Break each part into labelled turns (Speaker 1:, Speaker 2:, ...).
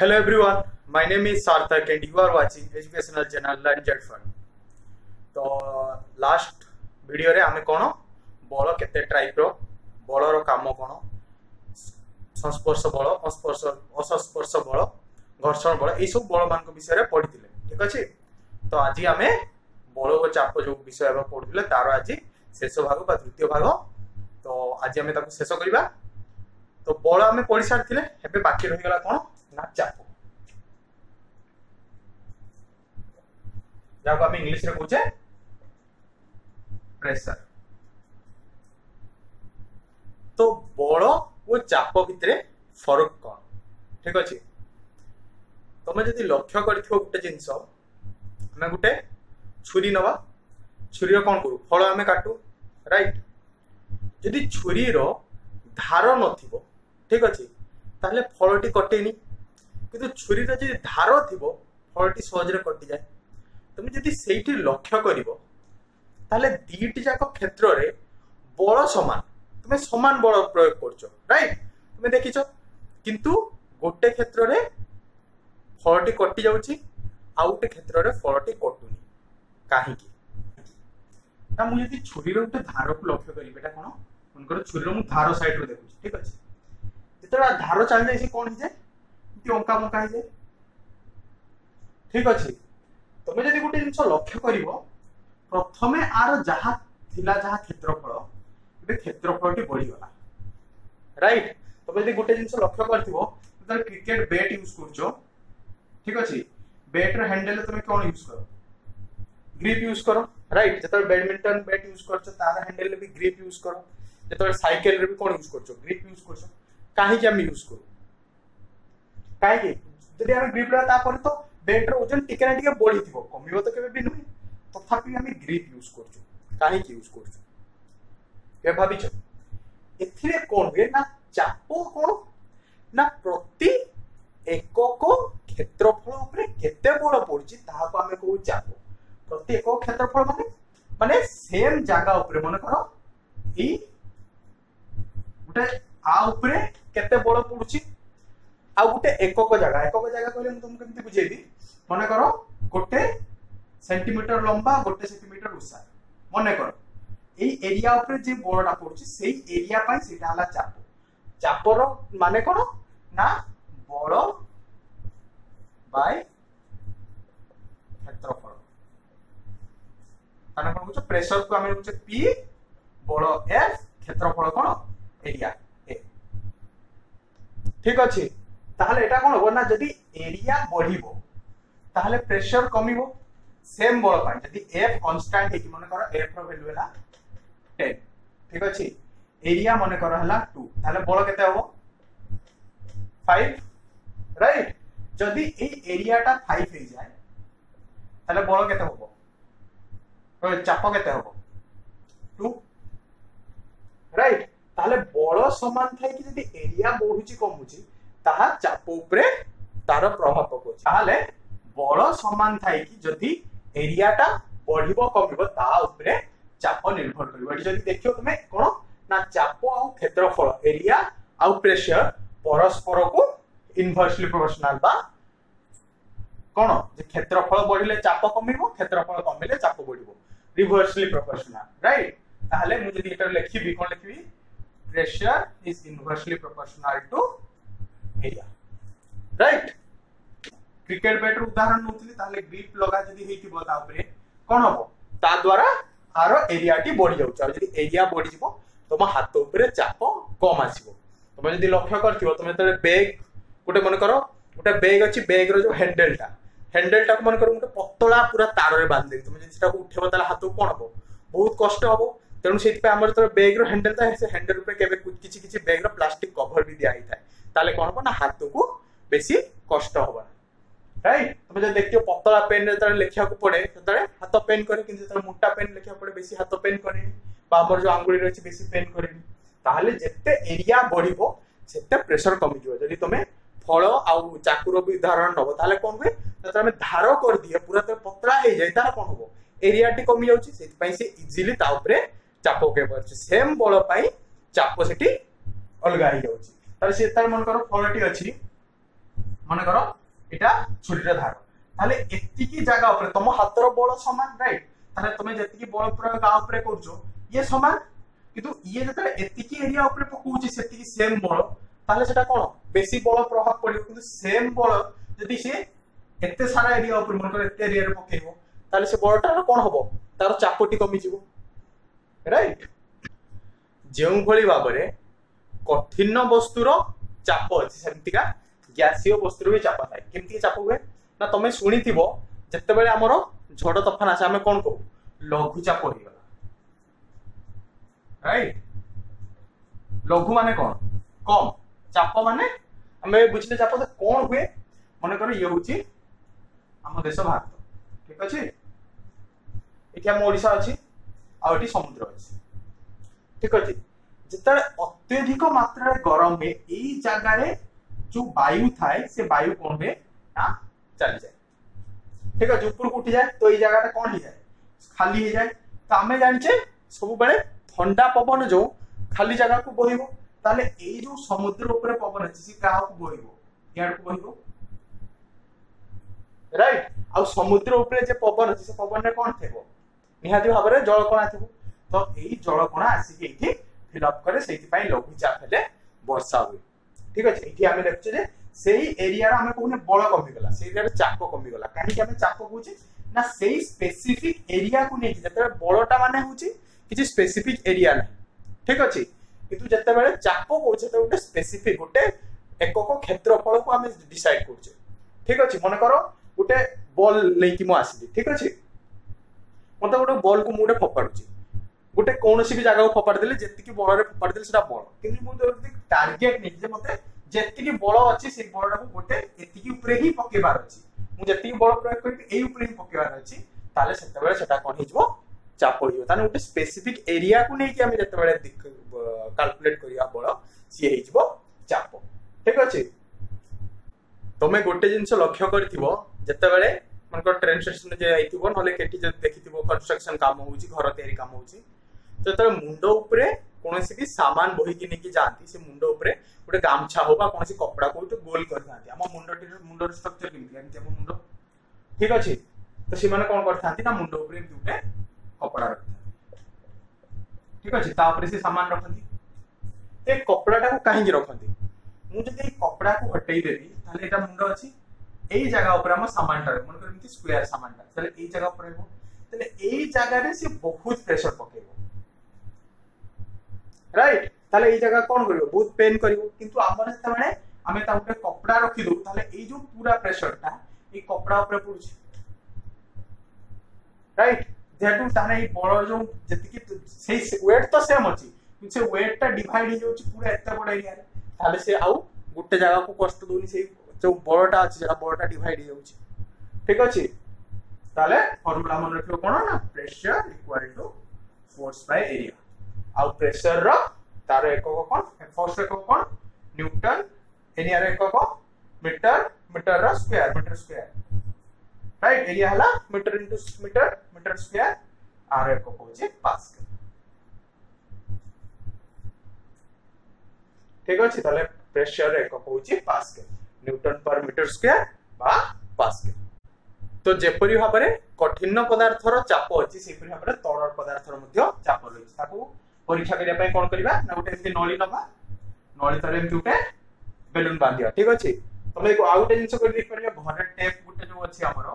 Speaker 1: Hello everyone, my name is Sarthak and you are watching educational channel Learn Jet Fund. तो last video रे आमे कोन बल केते type रो बल रो काम कोन संस्पर्श बल असंस्पर्श बल घर्षण बल ए सब बल मान विषय रे पढिथिले ठीक अछि। तो आज आमे बल को चाप जो विषय हम पढिथिले तार आज शेष भाग बा द्वितीय भाग। तो आज आमे ताको शेष करिबा। तो बल आमे पढि सारथिले हेबे बाकी रहि गेला कोन ना चाप, जाको आमे इंग्लिश रे कहूचे प्रेशर। तो बल और चाप भितर फरक कौन ठीक अच्छे। तुम जदि लक्ष्य कर गोटे जिनस आम गोटे छुरी नवा छुरी कौन करू फल आम काटू राइट। जदि छुरी धार नथिबो ठीक अच्छे ताहले फलटी कटेनी, किंतु छुरी जदि धार थिबो फलटी सहजरे कटि जाए। तुम जदि सेठी लक्ष्य करिवो ताहले दीटी जाक क्षेत्र रे बल समान, तुम समान बल प्रयोग करछो राइट। तुम देखिछो किंतु गोटे क्षेत्र रे फलटी कटि जाउची आ गोटे क्षेत्र रे फलटी कटुनी काहेकि ना। मु जदि छुरी रो गोटे धार को लक्ष्य करी बेटा कोन उनकर छुरी रो मु धार साइड रो देखुची ठीक अछि। जेतरा धार चल जाय से कोन हो जाय ती अंका मंका हो जाय ठीक अछि। तुम जदि गोटे जिनस लक्ष्य करिवो प्रथमे आर जहा थिला जहा क्षेत्रफल ए क्षेत्रफलटी बढ़ी गला राइट। तुम जदि गोटे जिनस लक्ष्य करथिवो त क्रिकेट बैट यूज करछो ठीक अछि। बैट रो हैंडल तुम कोन यूज करो ग्रिप यूज करो राइट। जतरे बैडमिंटन बैट यूज करछो तार हैंडल रे भी ग्रिप यूज करो। जतरे साइकिल रे भी कोन यूज करछो ग्रिप यूज करछो। काहे कि हम यूज करू काहे कि जदि हम ग्रिप ला ता पर तो बैट रो वजन टिके ना टिके बढ़ी थिबो कमिबो तो केबे भी नुहे। तथापि हम ग्रिप यूज करछो काहे कि यूज करछो के भाबिछ। एथिरे कोन हुए ना चाप कोन ना प्रति एकक क्षेत्रफल ऊपर केते बल पड़छि ताहाको हमें कहू चाप। प्रति एकक क्षेत्रफल माने माने सेम जगह ऊपर मन करो ई गोटे आ ऊपर केते बल पड़छि आ गोटे एकक जगह कहले हम तुमको केमति बुझेबी। मने करो गोटे सेंटीमीटर लंबा गोटे सेंटीमीटर उसा मने करो एई एरिया ऊपर जे बलटा पड़छि सेई एरिया पय सेटा हला चाप। चापर माने कोन ना बल बाय क्षेत्रफल माने कोन कहछ प्रेशर को हम कहछ P बल F क्षेत्रफल कोन एरिया ए ठीक अछि। ताहले एटा कोन हो ना जदि एरिया बढ़िबो ताहले प्रेशर कमिबो सेम बल पाई। जदि F कांस्टेंट है कि मन करो F रो वैल्यू हला 10 ठीक अछि। एरिया मन करो हला 2 ताहले बल केते होबो 5 राइट। जदि ए एरियाटा 5 हे जाय ताहले बल केते होबो तो चाप केते होबो 2 राइट। ताहले बल समान थाई कि जदि एरिया बढ़ुची कमुची ताहा चाप ऊपर तार प्रभाव पकोछि। ताहले बल समान थाई कि जदि एरियाटा बढ़िबो कमिबो ता ऊपर चाप निर्भर करबो। एठी जदि देखियो तुमे कोन ना चाप आ क्षेत्रफल एरिया आ प्रेशर परस्पर को इनवर्सली प्रोपोर्शनल बा कोन जे क्षेत्रफल बढ़िले चाप कमिबो क्षेत्रफल कमिले चाप बढ़िबो रिवर्सली प्रोपोर्शनल राइट। ताहले मु जदि एटा लिखिबी कोन लिखिबी pressure is inversely proportional to area right. Cricket bat उदाहरण नउतली ताहले ग्रिप लगा जदि हेतिबो ता ऊपर कोन होबो ता द्वारा आरो एरिया टी बढ़ी जाउछ। आ जदि एरिया बढ़ी जिवो तम हाथ ऊपर चाप कम आसीबो। तुम जदि लक्ष्य करथिबो तुम तरे बैग गोटे मन करो गोटे बैग अछि बैग रो जो हैंडलटा को मन करो गोटे पतला पूरा तार रे बांध दे तुम जदि सेटा को उठेबो ताले हाथ कोन होबो बहुत कष्ट होबो। तेनु सेति पे हमर तो बैग रो हैंडल ता से हैंडल ऊपर केबे किछि किछि बैग रो प्लास्टिक कवर भी दिया ही थाए ताले कोन होबो ना हाथ को बेसी कष्ट होबो राइट। तुम जब देखियो पतला पेन रे तरे लिखिया को पड़े तरे हाथ पेन करे किंतु तरे मोटा पेन लिखिया पड़े बेसी हाथ पेन करे बा हमर जो आंगुली रहछि बेसी पेन करे। ताहले जेते एरिया बढ़िबो सेते प्रेशर कमी जिवो। जदि तुमे फल आ चाकूर भी उदाहरण नबो ताहले कोन होय त तमे धार कर दिए पूरा त पतला हे जाय तार कोन होबो एरिया टी कमी जाउछि सेति पई से इजीली ता ऊपर चाप के परछि सेम बल पई चाप सेठी अलगा हे जाउछि। तार से तार मन करो फलटी अछि मन कर एटा छुरीर धार ताले एतिकी जगह ऊपर तुम हातर बल समान राइट ताले तुम जेतिकी बल प्रयोग आ ऊपर करछो ये समान किंतु ये जते एतिकी एरिया ऊपर पकोउची सेतिकी सेम बल ताले सेटा कोन बेसी बल प्रभाव पड़ियो किंतु सेम बल जदि से एते सारा एरिया ऊपर मन कर एते एरिया रे पकेइबो ताले से बलटा कोन हबो तार चापटी कमी जिवो राइट जेउ भली भाबरे कठिन वस्तुर चाप अछि सेमतिका गैसीय वस्तुर भी चाप थाए केमति चाप हुए ना तमे सुनिथिबो जत्ते बेले हमरो झड़ तफान आसे हमें कोन को लघु चाप होई गला राइट लघु माने कोन कम चाप माने हमें बुझले चाप तो कोन हुए मन कर ये होची हम देश भारत ठीक अछि एठी हम ओडिसा अछि आ एठी समुद्र अछि ठीक अछि जितने अत्यधिक मात्रा गरम में यही जगह रे जो वायु थाए से वायु कौन हुए ना चली जाए ठीक है ऊपर को उठी जाए तो ये जगह कौन हो जाए खाली हो जाए तो आम जाने सब बेले ठंडा पवन जो खाली जगह को बहिबो ताले एई जो समुद्र ऊपर पवन अछि से कहा को बहिबो यार को बहिबो राइट आ समुद्र ऊपर जे पवन अछि से पवन रे कौन थेबो निहाती भाबरे जल कणा थेबो तो एई जल कणा आसी के एठी फिल अप करे सेति पई लघु चाप हेले वर्षा हुए ठीक अछि एठी हमें देखछ जे सेही एरिया रा हमें कोने बळ कमी गला सेही एरिया रे चाप कमी गला काहे कि हमें चाप कहूची ना सेही स्पेसिफिक एरिया को नै जते बळटा माने होची किछि स्पेसिफिक एरिया नै ठीक अछि किंतु जते बेले चाप कहूचे तो गोटे स्पेसिफिक गोटे एकक क्षेत्रफल को हमें डिसाइड करछे ठीक अछि मन करो गोटे बॉल लेकी मो आसी ठीक अछि मते गोटे बॉल को मुडे फपाडुची गोटे कोनोसी भी जगह को फपाड़ देले जेतिकी बळ रे फपाड़ देले सेटा बळ किंतु मु टार्गेट नै जे मते जेतिकी बळ अछि से बळटा को गोटे एतिकी ऊपर ही पकेबार अछि मु जेतिकी बळ प्रयोग करबी एई ऊपर ही पकेबार अछि ताले सेते बेले सेटा कोन हिजबो चाप होइबो ताने गोटे स्पेसिफिक एरिया को नै कि हम जेते बेले कैलकुलेट करिया बळ सी हिजबो चाप ठीक अछि तमे गोटे जिंस लक्ष्य करथिबो जेते बेले मनकर ट्रेन स्टेशन जे आइथिबो नले केटी जे देखिथिबो कंस्ट्रक्शन काम होउची घर तयारी काम होउची तो मुंड उपरे कोनोसी भी सामान बोही कि नेकी जानती से मुंड उपरे गोटे गामछा हो बा कोनोसी कपड़ा को तो गोल कर थांती हम मुंडर स्ट्रक्चर केमति हम हम मुंड ठीक अछि तो से माने कोन कर थांती ना मुंड उपरे दुटे कपड़ा रखथांती ठीक अछि ता ऊपर से सामान रखथी ए कपड़ाटा को काहे रखथी मु जदि कपड़ा को हटै देबी ताले एटा मुंड अछि एई जगह ऊपर हम सामान टा मन करमति स्क्वायर सामान टा ताले एई जगह ऊपर हेबो ताले एई जगह रे से बहुत प्रेशर पकेबो राइट ताले एई जगह कोन करियो बहुत पेन करियो किंतु हमर जते माने हमें ता ऊपर कपड़ा रखि दउ ताले एई जो पूरा प्रेशर ता ए कपड़ा ऊपर पड़ुछि राइट जेटू ताने ए बड़ जो जतिकी सेई वेट तो सेम अछि किंतु से वेट ता डिवाइड हो जाउछि पूरा एते बड़ एरिया रे ताले से आउ गुटे जगह को कष्ट दोनी सेई जो बड़टा अछि जेटा बड़टा डिवाइड हो जाउछि ठीक अछि ताले फार्मूला मन रखियो कोन ना pressure equal to force by area आ प्रेशर रो तार एकक कोन फोर्स एकक कोन न्यूटन एरिया रे एकक मीटर मीटर रो square metre square right area हला metre into metre metre square आर एकक होचे पास्कल ठीक अछि ताले प्रेशर एकक होचे pascal newton per metre square बा पास्कल तो जेपरि भाबरे कठिन पदार्थर चाप अछि सेपरि भाबरे तरल पदार्थर मध्ये चाप रहिछि ताकू परीक्षा करिया पय कोन करबा ना गोटे एमती नळी नबा नळी तले एमती उठे बेलून बांधिया ठीक अछि तमे को आउटे जिंस कर देख परिया वाटर टेप गोटे जो अछि हमरो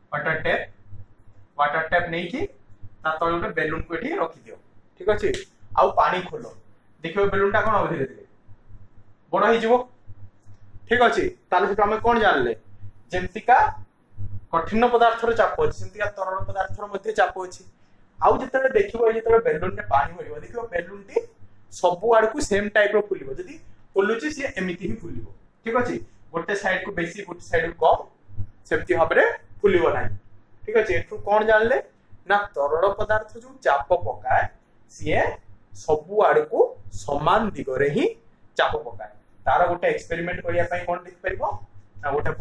Speaker 1: वाटर टेप नै कि ता तळे गोटे बेलून को एठी रखि दियो ठीक अछि आउ पानी खोलो देखियो बेलून ता कोन हो धीरे धीरे बड़ हि जिवो ठीक अछि ताले से हम कोन जानले जेमतिका कठिन पदार्थर चाप अछि जेमतिका तरल पदार्थर मध्ये चाप अछि आउ जतरे देखिबो जतरे बेलून रे पानी भरिबो देखिबो बेलून टी सब आड़ को सेम टाइप रो फुलिबो जदी फुलुची से एमिति ही फुलिबो ठीक अछि गोटे साइड को बेसी गोटे साइड को कम सेमति भाबरे फुलिबो नाही ठीक अछि एठु कोन जानले ना तरल पदार्थ जो चाप पकाय सिए सब आड़ को समान दिगरे ही चाप पकाय तार गोटे एक्सपेरिमेंट करिया पई कोन देख परिबो ना गोटे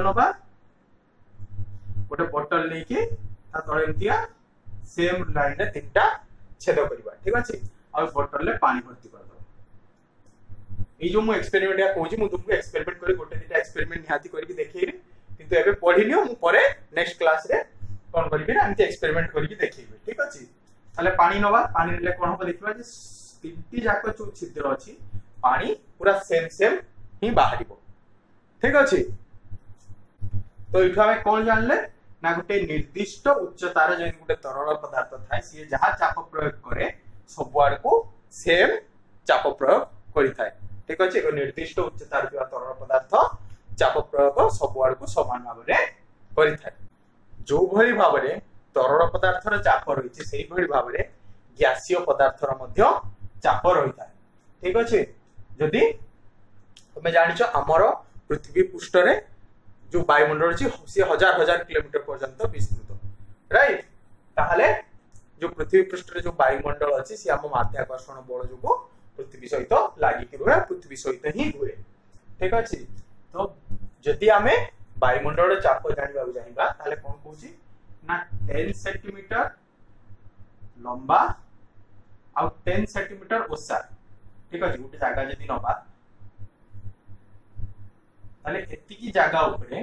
Speaker 1: बोतल लेके ता तळे एमतिया सेम लाइन रे तीनटा छेद करबा ठीक अछि आ बोतल ले पानी भर्ती कर दो ये जो मु एक्सपेरिमेंट या कहूची मु तुमको एक्सपेरिमेंट करी गोटे दिटा एक्सपेरिमेंट निहाती करके देखैबे किंतु एबे पढिनियो मु परे नेक्स्ट क्लास रे कोन करबे ना एमती एक्सपेरिमेंट करके देखैबे ठीक अछि ताले पानी नवा पानी ले कोन हो देखबा जे तीनटी जाक जो छिद्र अछि पानी पूरा सेम ही बाहरिबो ठीक अछि तो इठा में कोन जानले ना गोटे निर्दिष्ट उच्चतार जे गोटे तरल पदार्थ थाए सी जहा चाप प्रयोग करे सब आड़ को सेम चाप प्रयोग करि थाए ठीक अछि एक निर्दिष्ट उच्चतार जो तरल पदार्थ चाप प्रयोग सब आड़ को समान भाव रे करि थाए जो भली भाव रे तरल पदार्थर चाप रहिछि सेही भली भाव रे गैसीय पदार्थर मध्य चाप रहि थाए ठीक अछि जदी तुमे जानिछो हमर पृथ्वी पृष्ठ रे जो वायुमंडल अछि से हजार हजार किलोमीटर पर्यंत विस्तृत राइट ताहले जो पृथ्वी पृष्ठ रे जो वायुमंडल अछि से हम माध्याकर्षण बल जो पृथ्वी सहित लागि कि रुहे पृथ्वी सहित ही रुहे ठीक अछि तो जदि हमें वायुमंडल रे चाप जानिबा चाहिबा ताले कोन कहूची ना 10 सेंटीमीटर लंबा आ 10 सेंटीमीटर ओसार ठीक अछि गोटे जागा जदि नबा ताले एतिकी जागा ऊपर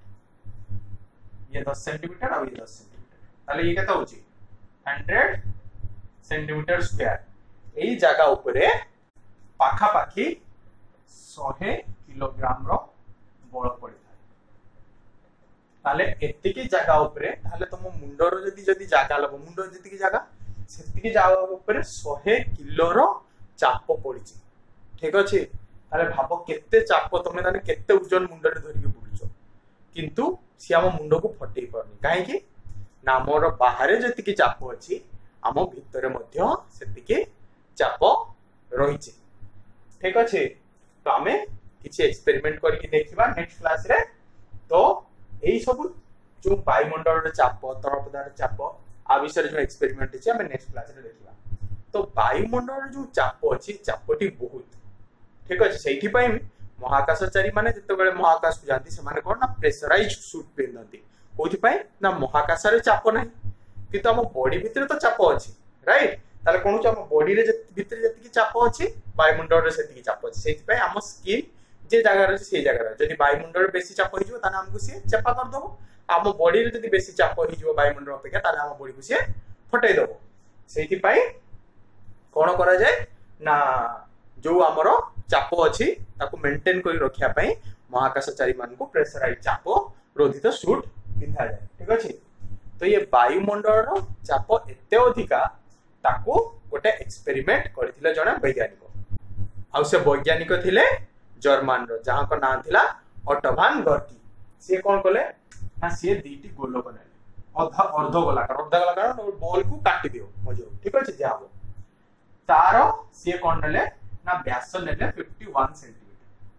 Speaker 1: ये 10 सेंटीमीटर और ये 10 सेंटीमीटर ताले ये केता होची 100 सेंटीमीटर स्क्वायर एई जागा ऊपर पाखा पाखी 100 किलोग्राम रो बल पड़ी थाए ताले एतिकी जागा ऊपर ताले तुम मुंडरो जदी जागा लब मुंडो जतिकी जागा सेतिकी जागा ऊपर 100 किलो रो चाप पड़ीची ठीक अछि ताले भाबो केते चाप तमे ताने केते ओजन मुंडरे धरिके बुलुचो किंतु सी हम मुंड को फटई परनी काहे कि ना मोर बाहरे जतिकी चाप अछि हम भितरे मध्य सेतिकी चाप रहिछि ठीक अछि तो हमें किछि एक्सपेरिमेंट करके देखिबा नेक्स्ट क्लास रे तो एई सब जो वायुमंडल रे चाप तरल पदार्थ चाप आ विषय जो एक्सपेरिमेंट अछि हमें नेक्स्ट क्लास रे देखिबा तो वायुमंडल रे जो चाप अछि चापटी बहुत ठीक अछि सेठी पई महाकाशचारी माने जते बेले महाकाश को जानती से माने कोन ना प्रेशराइज्ड सूट पिनंती कोथि पई ना महाकाश रे चाप नाही किंतु हम बॉडी भितरे तो चाप अछि राइट ताले कोन छ हम बॉडी रे भितरे जति चाप अछि वायुमंडल रे सेति चाप अछि सेठी पई हम स्किन जे जगह रे से जगह रे जदि वायुमंडल रे बेसी चाप होई जो ताने हमको से चपा कर दबो हम बॉडी रे जदि बेसी चाप होई जो वायुमंडल अपेक्षा ताले हम बॉडी को से फटई दबो सेठी पई कोन करा जाय ना जो हमरो चाप अछि ताको मेंटेन करी रखिया पई महाकाशचारी मान को प्रेशराइज चाप रोधित सूट पिंधा जाय ठीक अछि तो ये वायुमंडल रो चाप एते अधिका ताको गोटे एक्सपेरिमेंट करथिले जने वैज्ञानिक आ से वैज्ञानिक थिले जर्मन रो जहां को नाम थिला ऑटो भान गर्टी से कोन कोले ना से दीटी गोलो बनाले अर्ध गोलाकार बॉल को काटी दियो मजो ठीक अछि जाबो तारो से कोन नेले ना व्यास नेले 51 सेंटीमीटर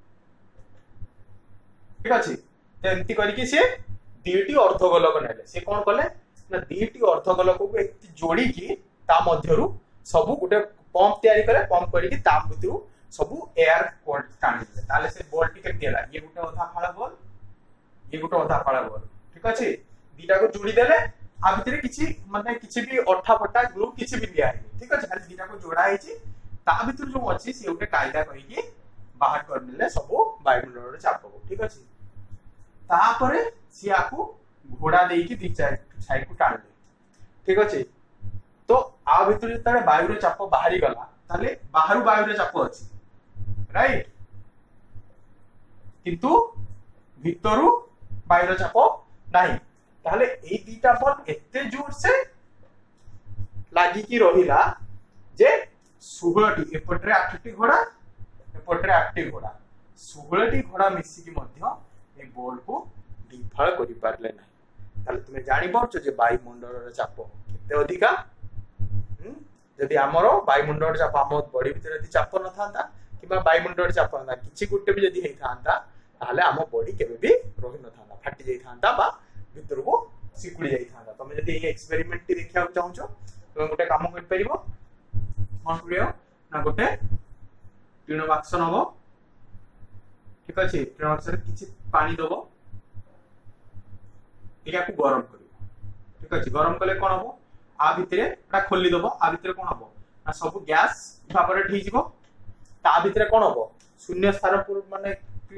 Speaker 1: ठीक अछि त एंती करिकि से दीटी अर्धगोलक नेले से कोन कले ना दीटी अर्धगोलक को एक जोड़ी की ता मध्यरु सब गुटे पंप तयारी करे पंप करिकि ता भितरु सब एयर कोल्ड टाणी दे ताले से बॉल टिके देला ये गुटे अधा फाळा बॉल ये गुटे अधा फाळा बॉल ठीक अछि दीटा को जोड़ी देले आ भितरे किछि माने किछि भी अठा फटा ग्लू किछि भी दिया है ठीक अछि खाली दीटा को जोड़ा है छी ता भितर जो अछि से उटे कायदा कहि बाहर कर नेले सब वायुमंडल रे चाप को ठीक अछि ता परे सी आकू घोड़ा देई की दी साइड को टाण दे ठीक अछि तो आ भितर जतरे वायु रे चाप बाहरी गला ताले बाहरु वायु रे चाप अछि राइट किंतु भितरु वायु रे चाप नाही ताले ए दीटा बल एते जोर से लागि की रहिला जे 16टी एपटरे 8टी घोड़ा एपटरे 8टी घोड़ा 16टी घोड़ा मिसी की मध्य ए बॉल को डिफाळ करि पारले नाही ताले तुमे जानि परछ जे वायुमंडल रे चाप केते अधिका जदि हमरो वायुमंडल रे चाप हम बॉडी भीतर यदि चाप न थांता किबा वायुमंडल रे चाप ना किछि गुटे भी यदि हेइ थांता ताले हम बॉडी केबे भी रहि न थांता फाटी जाई थांता बा भीतर को सिकुड़ी जाई थांता तुमे जदि ए एक्सपेरिमेंट टी देखिया चाहछो तुमे गुटे काम कर परिबो मन करियो ना गोटे टीण बाक्स नबो ठीक अछि टीण बाक्स रे किछि पानी दबो एया को गरम करियो ठीक अछि गरम कले कोन हबो आ भितरे एटा खोली दबो आ भितरे कोन हबो ना सब गैस इवापोरेट हि जिवो ता भितरे कोन हबो शून्य स्थान माने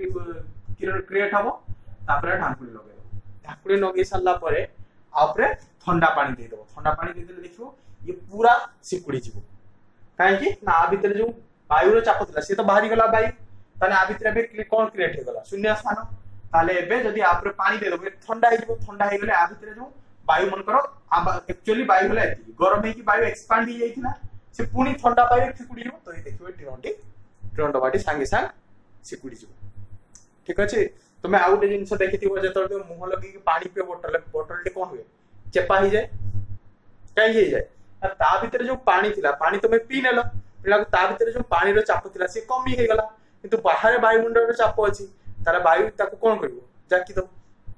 Speaker 1: क्रिएट हम तापर ढांकुड़ी लगे ढांकुड़ी लगे सारा पर आपरे ठंडा पानी दे दो ठंडा पानी दे देले देखियो ये पूरा सिकुड़ी जीवो काहे ना आ भीतर जो वायु चाप थिला से तो बाहरी गला वायु ताले आ भीतर बे कोन क्रिएट हो गला शून्य स्थान ताले एबे जदी आपरे पानी दे दो ठंडा हे गले आ भीतर जो वायु मन करो एक्चुअली वायु हला एति गरम हे कि वायु एक्सपांड ही जाइथिला से पुनी ठंडा वायु सिकुड़ी जीवो तो ये देखियो ट्रोंडो बाटी संगे संग सिकुड़ी जीवो ठीक अछि तो मैं आउटे जिंस देखिथिबो जेतल मुह लगी कि पानी पे बोतल टे कोन हुए चेपा ही जाए कहीं ही जाए ता भीतर जो पानी थिला पानी तो मैं पी नेलो पिला ता भीतर जो पानी रो चाप थिला से कमी हे गला किंतु बाहर वायुमंडल रो चाप अछि तारा वायु ताको कोन करिवो जाकी दो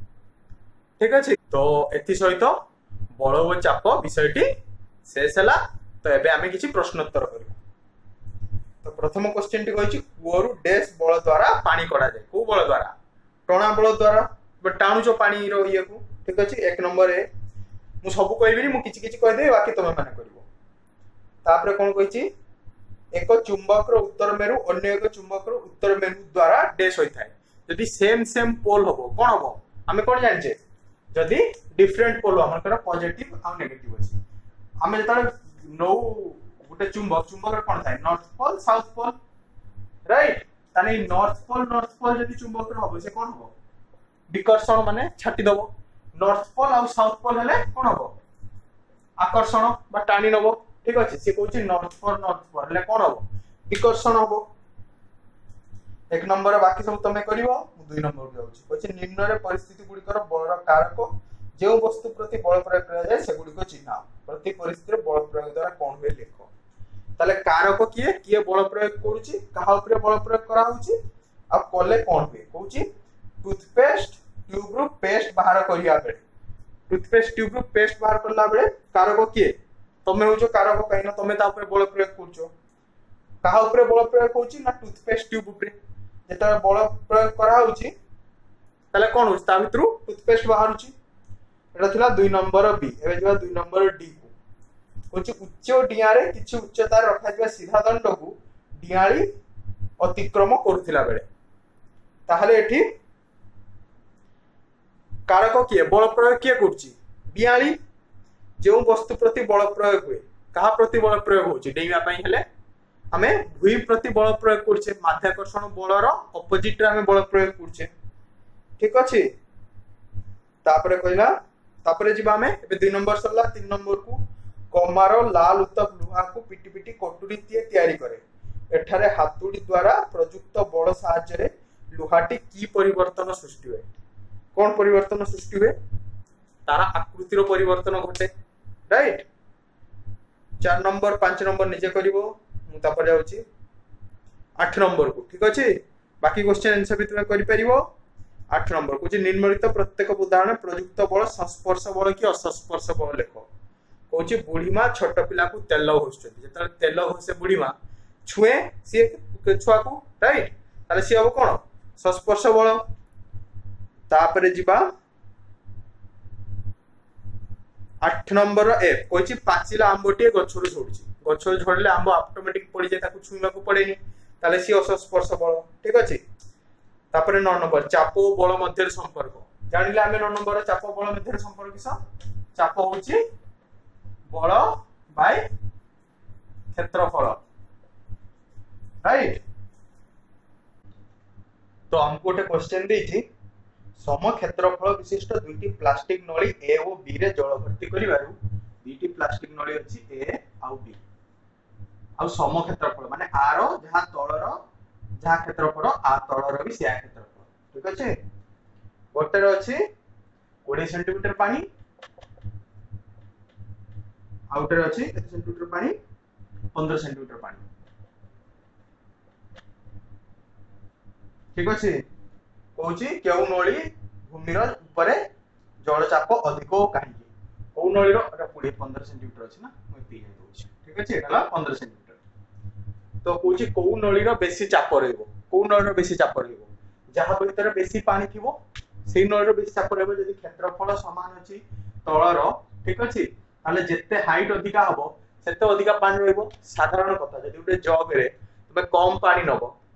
Speaker 1: ठीक अछि तो एथि सहित बल ओ चाप विषयटी शेष हला तो एबे आमे किछि प्रश्नोत्तर करिवो तो प्रथम क्वेश्चन टी कहछि कुओरु डैश बल द्वारा पानी कढा जाय को बल द्वारा टणा बल द्वारा टाणु जो पानी रो ये को ठीक अछि एक नंबर ए मु सब कहबिनी मु किछि किछि कह दे बाकी तमे माने करिवो तापरे कोन कहिछि एक चुंबक रो उत्तर मेरु अन्य एक चुंबक रो उत्तर मेरु द्वारा डैश होई थाए यदि सेम पोल होबो कोन होबो हमें कोन जानछे यदि डिफरेंट पोल हमर कर पॉजिटिव आ नेगेटिव अछि हमें जतले नो गुटे चुंबक रे कोन थाए north pole south pole right ताने नॉर्थ पोल यदि चुंबक रो होबो से कोन होबो विकर्षण माने छाटी दबो नॉर्थ पोल और साउथ पोल हेले कोन होबो आकर्षण बा टाणी नबो ठीक अछि से कहूची नॉर्थ पोल हेले कोन होबो विकर्षण होबो एक नंबर बाकी सब तमे करिवो दुई नंबर के होची कहूची निम्न रे परिस्थिति गुडी कर बलर कारक जे वस्तु प्रति बल प्रयोग करा जाय से गुडी को चिन्हा प्रति परिस्थिति रे बल प्रयोग द्वारा कोन होय लेखो ताले कारक किए बल प्रयोग करूची कहा ऊपर बल प्रयोग करा होची अब कोले कोन होय कहूची टूथपेस्ट ट्यूब रो पेस्ट बाहर करिया बेले टूथपेस्ट ट्यूब रो पेस्ट बाहर करला बेले कारक किए तमे हो जो कारक कहिना तमे ता ऊपर बल प्रयोग करछो कहा ऊपर बल प्रयोग होची ना टूथपेस्ट ट्यूब ऊपर जेता बल प्रयोग करा होची तले कोन होची ता भितरु टूथपेस्ट बाहर होची एटा थिला 2 नंबर बी एबे जेबा 2 नंबर डी को होची उच्च डिया रे किछि उच्चता रखा जिबा सीधा दंड को डियाळी अतिक्रम करथिला बेले ताहले एठी कारक किए बल प्रयोग किए करछि डियाळी जो वस्तु प्रति बल प्रयोग हुए कहा प्रति बल प्रयोग होछि डेइबा पई हेले हमें भूमि प्रति बल प्रयोग करछे माध्याकर्षण बलर ऑपोजिट रे हमें बल प्रयोग करछे ठीक अछि तापरे कहिला तापरे जिबा हमें एबे 2 नंबर सरला 3 नंबर को कमारो लाल उत्तप लुहा को पिटी पिटी कटुरी तैयारी करे एठारे हातुडी द्वारा प्रयुक्त बल सहाय्य रे लुहाटी की परिवर्तन सृष्टि हुए कौन परिवर्तन सृष्टि हुए तारा आकृतिर परिवर्तन घटे राइट 4 नंबर 5 नंबर निजे करिवो मु तापर जाउची 8 नंबर को ठीक अछि बाकी क्वेश्चन आंसर भी तुम करि परिवो 8 नंबर को जे निम्नलिखित प्रत्येक उदाहरण प्रयुक्त बल संस्पर्श बल कि असंस्पर्श बल लेखो कहूची बुढ़ीमा छोट पिला को तेल होसचती जेतले तेल होसे बुढ़ीमा छुए सी छुआ को राइट ताले सी अब कोन संस्पर्श बल तापरे जिबा 8 नंबर ए कहूची पाचिला आंबोटी गछरु झोडची गछरु झोडले आंबो ऑटोमेटिक पड़ी जाय ताकू छुईमा को पड़ेनी ताले सी असंस्पर्श बल ठीक अछि तापरे 9 नंबर चाप बल मध्य संपर्क जानिले आमे 9 नंबर चाप बल मध्य संपर्क किस चाप होची बल बाय क्षेत्रफल राइट तो हमको गोटे क्वेश्चन देछि सम क्षेत्रफल विशिष्ट दुईटी प्लास्टिक नली ए और बी रे जल भर्ती करिवारु दुईटी प्लास्टिक नली अछि ए आ बी आ सम क्षेत्रफल माने आर जहा तळर जहा क्षेत्रफल आ तळर भी सेया क्षेत्रफल ठीक अछि गोटे रे अछि 20 सेंटीमीटर पानी आउटर अछि केते सेंटीमीटर पानी 15 सेंटीमीटर पानी ठीक अछि कहूची केउ नळी भूमि रो ऊपर जल चाप अधिक काहे को नळी रो 15 सेंटीमीटर अछि ना मैं पी हे दोछि ठीक अछि एला 15 सेंटीमीटर तो कहूची को नळी रो बेसी चाप रहइबो को नळी रो बेसी चाप रहइबो जहा भीतर बेसी पानी थिबो सेही नळी रो बेसी चाप रहइबो यदि क्षेत्रफल समान अछि तळर ठीक अछि ताले जेते हाइट अधिका हबो सेते अधिका पानी रहइबो साधारण कथा यदि उटे जग रे तबे कम पानी नबो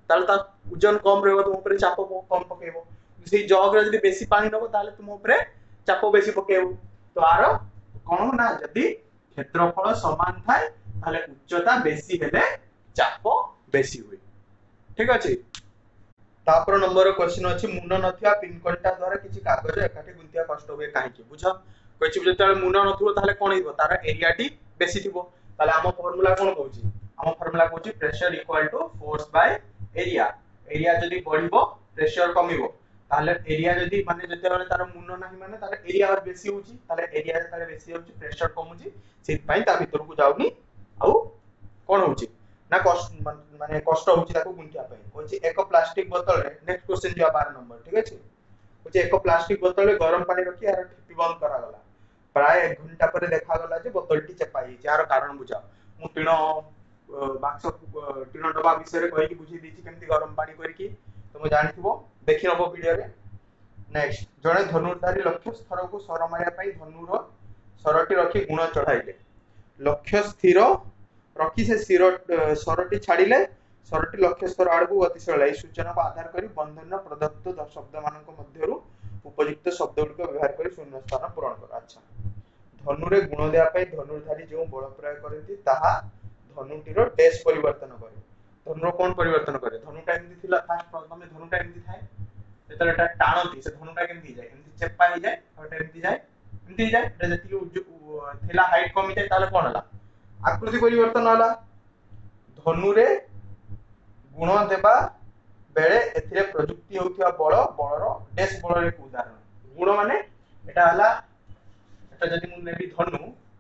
Speaker 1: ताले ता ओजन कम रहबो तुम ऊपर चाप कम पकेबो से जग रे जदी बेसी पानी नबो ताले तुम ऊपर चाप बेसी पकेबो तो आरो कोन ना जदी क्षेत्रफल समान थाए ताले उच्चता बेसी हेले चाप बेसी हुए ठीक अछि तापर नंबर क्वेश्चन अछि मुंड नथिया पिन कंटा द्वारा किछि कागज एकाठी गुंतिया कष्ट हुए काहे कि बुझ कहिछि जतले मुंड नथिबो ताले कोन हिबो तार एरिया टी बेसी थिबो ताले हम फार्मूला कोन कहउछि हम फार्मूला कहउछि pressure equal to force by area area जदी बढ़िबो प्रेशर कमिबो ताले एरिया जदी माने जते माने तार मुंड नाही माने तार एरिया और बेसी होउछि ताले एरिया ताले बेसी होउछि प्रेशर कम होउछि सेत पई ता भीतर को जाउनी आउ कोन होउछि ना कष्ट माने कष्ट होउछि ताको गुंतिया पई होछि एक प्लास्टिक बोतल रे नेक्स्ट क्वेश्चन जो 12 नंबर ठीक अछि होछि एक प्लास्टिक बोतल रे गरम पानी रखि आर ठेपी बंद करा गला प्राय 1 घंटा पर देखा गला जे बोतलटी चपाई यार कारण बुझा मु टिण बाक्स टिण डबा विषय रे कहि कि बुझी दिछि केमति गरम पानी करि कि तुम जानिथिबो देखि नबो वीडियो रे नेक्स्ट जणे धनुर्धारी लक्ष्य स्तर को सर मारिया पई धनुर सरटी रखि गुण चढ़ाइले लक्ष्य स्थिर रखि से सरटी छाडिले सरटी लक्ष्य स्तर आडू गतिशील ए सूचना को आधार करी बंधन प्रदत्त शब्द मानक मध्यरु उपयुक्त शब्द गुड को व्यवहार करी शून्य स्थान पूरण कर अच्छा धनुरे गुण देया पई धनुर्धारी जो बल प्रयोग करती ताहा धनुटीर डैश परिवर्तन करे धनुर कोन परिवर्तन करे धनुटा एमती थिला फास्ट प्रथम धनुटा एमती थाए जेतले एटा टाणती से धनुटा केमती जाय एमती चेपा ही जाय और एमती जाय एटा जति थिला हाइट कमी जाय ताले कोन हला आकृति परिवर्तन हला धनुरे गुण देबा बेले एथिरे प्रयुक्ति होथिया बलर डैश बलर एक उदाहरण गुण माने एटा हला एटा जदि मु नेबी धनु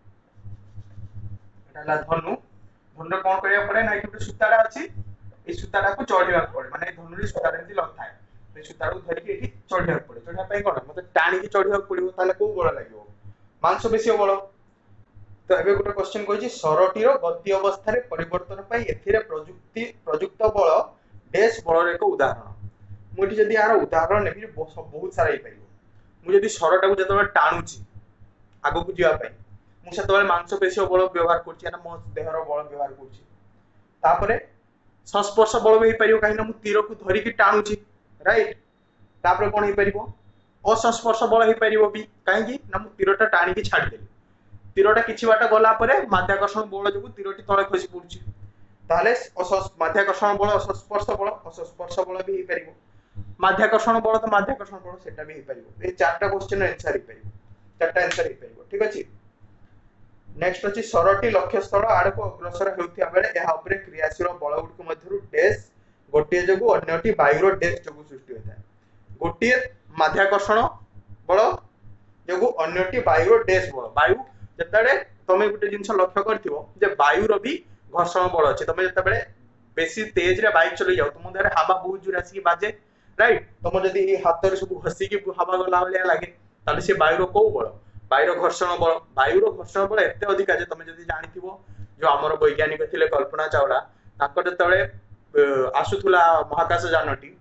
Speaker 1: एटा हला धनु धनु कोन करिया पड़े ना कि सूताडा अछि ए सूताडा को चढ़िया पड़े माने धनुरी सूताडा एमति लग थाए ए सूताडा को धरि के एठी चढ़िया पड़े चढ़िया पई कोन मते टाणी के चढ़िया पड़िबो ताले को बल लागिवो मांस बेसी बल तो एबे गोटे क्वेश्चन कहछि सरटीर गति अवस्था रे परिवर्तन पई एथिरे प्रयुक्त बल डैश बलर एक उदाहरण मुठी जदी यार उदाहरण नेबी बहुत सारा ही पाइबो मु जदी सरटा को जतबे टाणुची आगो को जिया पई मु सेतबे मांस पेशी बल व्यवहार करछि ना मो देहर बल व्यवहार करछि तापरे संस्पर्श बल भी पारियो काहे ना मु तीर को धरि कि टाणुची राइट तापरे कोन ही पारिबो असंस्पर्श बल ही पारिबो भी काहे कि ना मु तीरटा टाणी कि छाडी देली तीरटा किछि बाटा गला परे माध्याकर्षण बल जो तीरटी तळे खसी पड़ुछि ताले माध्याकर्षण बल असंस्पर्श बल भी ही पारिबो माध्याकर्षण बल तो माध्याकर्षण बल सेटा भी ही पारिबो ए चारटा क्वेश्चन आंसर ही पारिबो चारटा आंसर ही पारिबो ठीक अछि नेक्स्ट अछि सरटी लक्ष्य स्थल आड़ को अग्रसर हेउथिया बेले एहा उपरे क्रियाशील बल गुड को मध्यरु डैश गोटिए जगु अन्यटी वायुर डैश जगु सृष्टि होता है गोटिए माध्याकर्षण बल जगु अन्यटी वायुर डैश बल वायु जतले तमे गुटे जिंस लक्ष्य करथिबो जे वायुर भी घर्षण बल अछि तमे जतबेले बेसी तेज रे बाइक चलै जाउ तुम देरे हवा बहुत जोर आसी बाजे राइट तुम जदी ए हाथ रे सब घसी के हवा गला वाला लागे ताले से वायुर को बल वायुर घर्षण बल एते अधिक जे तमे जदी जानिथिबो जो हमर वैज्ञानिक थिले कल्पना चावला ताको जतबेले आसुथुला महाकाश जानटी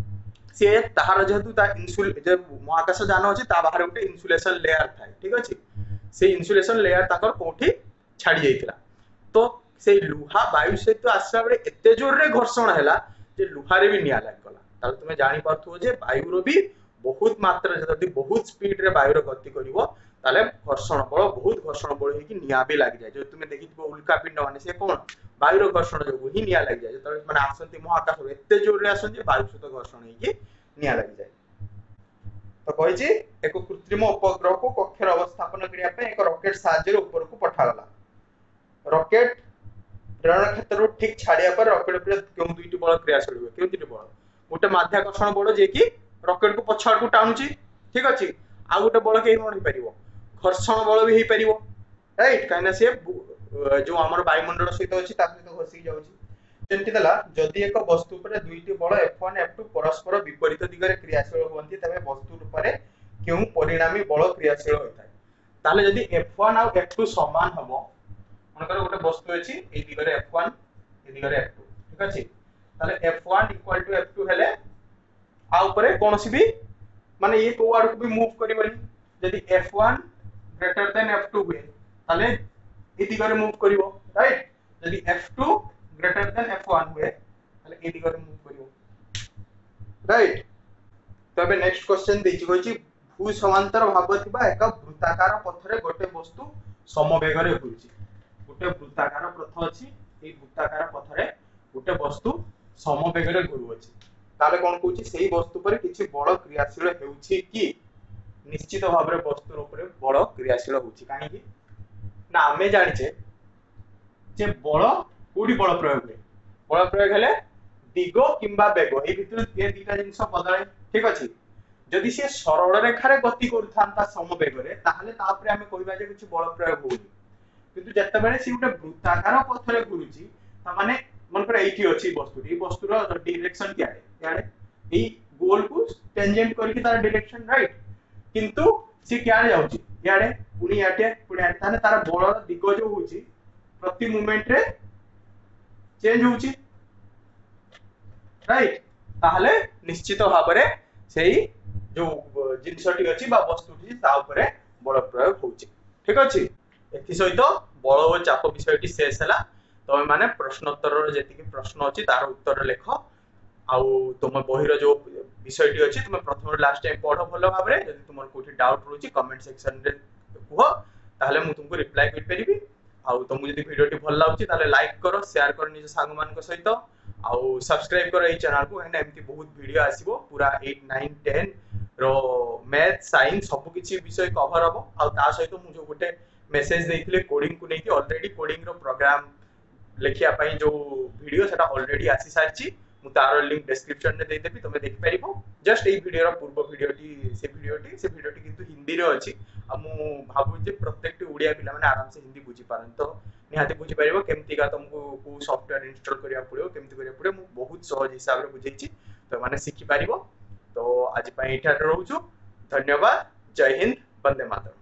Speaker 1: से ताहार जेतु ता इंसुल जे महाकाश जान अछि ता बाहर उठे इंसुलेशन लेयर थाए ठीक अछि से इंसुलेशन लेयर ताकर कोठी छाडी जाइतिला तो से लुहा वायु से तो आसला बडे एते जोर रे घर्षण हैला जे लुहा रे भी निया लाग गला ताले तुमे जानि पाथु जे वायु रो भी बहुत मात्रा जदी बहुत स्पीड रे वायु रो गति करिवो ताले बहुत घर्षण बल हे कि निया भी लाग जाय जो तुमे देखिथिबो उल्का पिंड माने से कोन वायु रो घर्षण जो ही निया लाग जाय जतले माने आसंती महाकाश रो एते जोर रे आसन जे वायु सहित घर्षण हे कि निया लाग जाय तो कहि जे एक कृत्रिम उपग्रह को कक्षर अवस्थापन करिया पे एक रॉकेट साहाय्य ऊपर को पठागला रॉकेट प्रेरण क्षेत्र ठीक छाड़िया पर रॉकेट पर केउ दुईटी बल क्रियाशील हुए केउ दुईटी बल गोटे माध्याकर्षण बल जे कि रॉकेट को पछाड़ को टाणुची ठीक अछि आ गोटे बल के कोन परिबो घर्षण बल भी हे परिबो राइट काइना से जो हमर वायुमंडल सहित अछि ता सहित घसी जाउची जेंति दला जदि एक वस्तु पर दुईटी बल F1 F2 परस्पर विपरीत दिगरे क्रियाशील होवंती तबे वस्तु पर केउ परिणामी बल क्रियाशील होइथाय ताले जदि F1 और F2 समान हबो मनकर गोटे वस्तु अछि ए दिगरे F1 ए दिगरे F2 ठीक अछि ताले F1 = F2 हेले आ ऊपर कोनसी भी माने ये को आड़ को भी मूव करिवनी जदि F1 ग्रेटर देन F2 हुए ताले ए दिगरे मूव करिवो राइट जदि F2 ग्रेटर देन F1 हुए ताले ए दिगरे मूव करिवो राइट। तो अब नेक्स्ट क्वेश्चन देछि कहछि भू समांतर भाग थिबा एक वृत्ताकार पथरे गोटे वस्तु समवेगरे घुरुछि। गोटे वृत्ताकार पथ अछि ए वृत्ताकार पथरे गोटे वस्तु समवेगरे घुरुछि ताले कोन कहछि सेही वस्तु पर किछि बड़ क्रियाशील हेउछि कि निश्चित भाव में वस्तु ऊपर बड़ क्रियाशील होछि काहे कि ना आमे जानिछे जे बड़ कोडी बड़ प्रयोग है बड़ प्रयोग हेले दिग किंबा बेग ए भितर ए दुटा जिंस बदले ठीक अछि जदि से सरल रेखा गति करथांता समवेग रे ताहले तापरे हमें कहबा जे किछ बल प्रयोग होउनी किंतु जत्ते बेले से उटे वृत्ताकार पथरे घुरुची ता माने मन पर एठी अछि वस्तुर डायरेक्शन क्या है यारे ए गोल को टेंजेंट करके तार डायरेक्शन राइट किंतु से क्या जाउची यारे पुनी याटे ताने तार बल दिग जो होउची प्रति मूवमेंट रे चेंज होउची राइट ताहले निश्चित भाव में सेही जो जिनसटी अछि बा वस्तुटी ता ऊपर बल प्रयोग होउची ठीक अछि एथि सहित बल और चाप विषयटी शेष हला तमे माने प्रश्नोत्तर रो जेति कि प्रश्न अछि तार उत्तर लेख आउ तुम बहिर जो विषयटी अछि तुम प्रथम लास्ट टाइम पढो भलो भाबरे यदि तुमर कोठी डाउट रोची कमेंट सेक्शन रे कुहो ताहले मु तुमको रिप्लाई कर परिबी आउ तुमको यदि वीडियोटी भल लागुची ताहले लाइक करो शेयर करो निज सांग मान को सहित आउ सब्सक्राइब करो ए चैनल को एंड एमती बहुत वीडियो आसीबो पूरा 8 9 10 रो मैथ साइंस सब किछि विषय कवर हबो आ ता सहित मु जो गोटे मेसेज देइथिले कोडिंग को नेकी ऑलरेडी कोडिंग रो प्रोग्राम लेखिया पई जो वीडियो सेटा ऑलरेडी आसी सारची मु तार लिंक डिस्क्रिप्शन रे दे देबी तमे देख परिबो जस्ट ए वीडियो रो पूर्व वीडियोटी किंतु हिंदी रो अछि आ मु भाबु जे प्रत्येक ओडिया पिला माने आराम से हिंदी बुझी पारन तो निहाते बुझी परिबो केमती का तुमको को सॉफ्टवेयर इंस्टॉल करिया पड़ियो केमती करिया पड़ियो मु बहुत सहज हिसाब रे बुझेछि तो माने सिखि परिबो तो आज पई एठार रहउछु धन्यवाद जय हिंद वंदे मातरम।